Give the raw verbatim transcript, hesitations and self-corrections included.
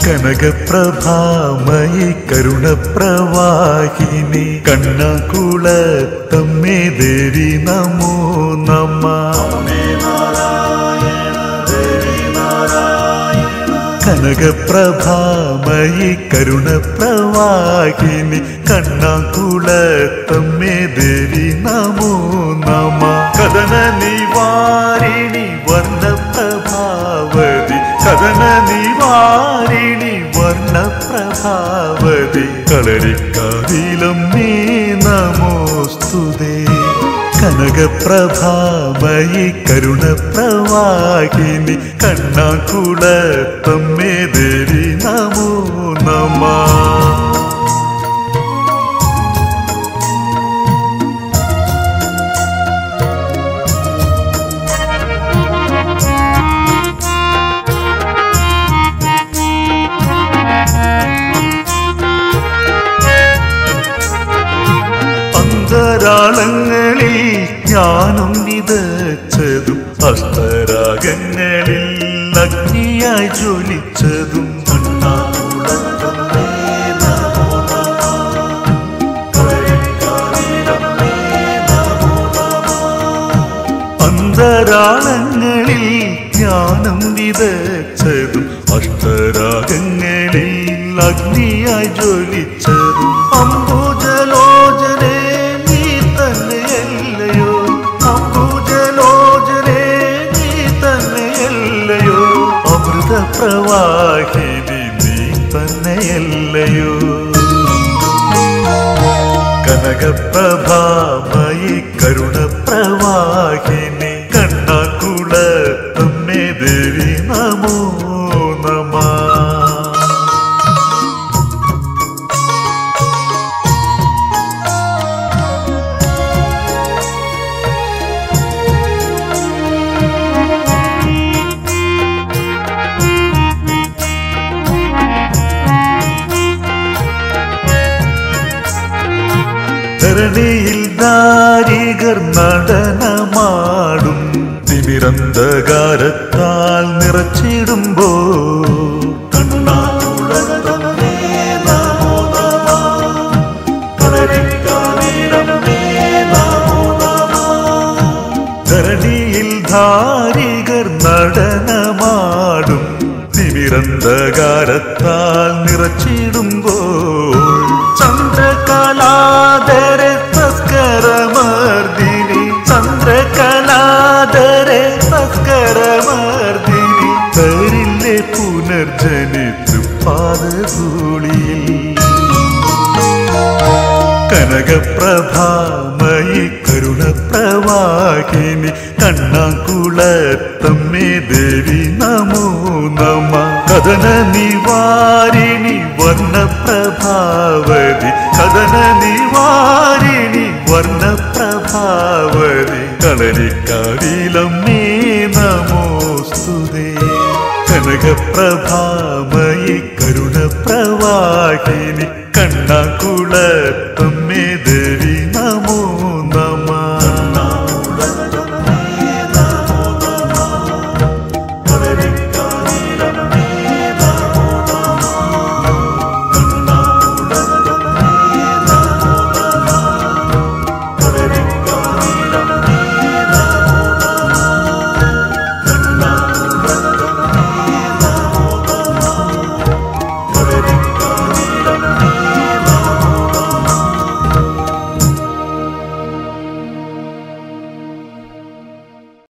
കനകപ്രഭാമയി കരുണപ്രവാഹിനി കണ്ണകുളത്തമ്മേ ദേവി നമോ നമഃ. കനകപ്രഭാമയി കരുണപ്രവാഹിനി കണ്ണകുളത്തമ്മേ ദേവി നമോ നമഃ. കഥന നിവാരിണി വർണ്ണപ്രഭാവതി കഥന നിവാരിണി വർണ്ണപ്രഭാവതി കളരിക്കാവിലമ്മേ നമോസ്തുതേ. കനകപ്രഭാമയി കരുണപ്രവാഹിനി കണ്ണകുളത്തമ്മേ ദേവി നമോ നമഃ. അന്തരാളങ്ങളിൽ ജ്ഞാനം വിതച്ചതും അസ്തരാഗങ്ങളിൽ അഗ്നിയായി ജ്വലിച്ചതും അന്തരാളങ്ങളിൽ ജ്ഞാനം വിതച്ചതും അഷ്ടരാഗങ്ങളിൽ അഗ്നിയായി ജ്വലിച്ചതും അംബുജലോചനേ നീ തന്നെയല്ലയോ അംബുജലോചനേ നീ തന്നെയല്ലയോ അമൃതപ്രവാഹിനി നീ തന്നെയല്ലയോ. കനകപ്രഭാമയി കരുണപ്രവാഹിനി കണ്ണകുളത്തമ്മേ ദേവി നമോ നമഃ. ധരണിയിൽ ദാരികർ നടനമാടും തിമിരന്ധകാരത്താൽ നിറച്ചിടുമ്പോ ധരണിയിൽ ധാരികർ നടനമാടും തിമിരന്ധകാരത്താൽ നിറച്ചിടുമ്പോൾ ചന്ദ്രകലാധരെ തസ്കരമർദിനി ചന്ദ്രകലാധരെ തസ്കരമർദിനി തരില്ലേ പുനർജനി തൃപ്പാദധൂളിയിൽ. കനകപ്രഭാമയി കരുണപ്രവാഹിനി കണ്ണകുളത്തമ്മേ ദേവി നമോ നമഃ. കഥന നിവാരിണി വർണ്ണപ്രഭാവതി കഥന നിവാരിണി വർണ്ണപ്രഭാവതി കളരിക്കാവിലമ്മേ നമോസ്തുതേ. കനകപ്രഭാമയി കരുണപ്രവാഹിനി കണ്ണകുളത്തമ്മേ ദേവി